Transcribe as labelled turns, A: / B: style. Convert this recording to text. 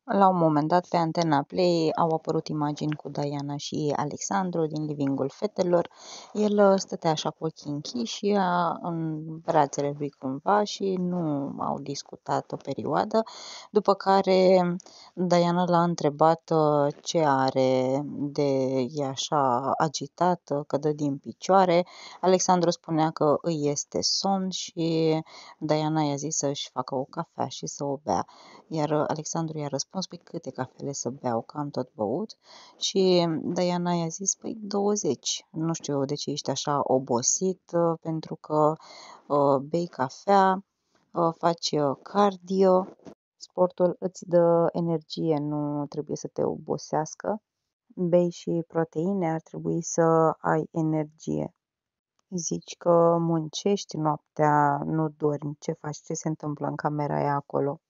A: La un moment dat, pe Antena Play au apărut imagini cu Diana și Alexandru din livingul fetelor. El stătea așa cu ochii închiși și ea în brațele lui cumva și nu au discutat o perioadă, după care Diana l-a întrebat ce are de e așa agitat, că dă din picioare. Alexandru spunea că îi este somn și Diana i-a zis să-și facă o cafea și să o bea. Iar Alexandru i-a răspuns, păi câte cafele să beau, că am tot băut. Și Diana i-a zis, păi 20. Nu știu de ce ești așa obosit, pentru că bei cafea, faci cardio. Sportul îți dă energie, nu trebuie să te obosească. Bei și proteine, ar trebui să ai energie. Zici că muncești noaptea, nu dormi, ce faci, ce se întâmplă în camera aia acolo?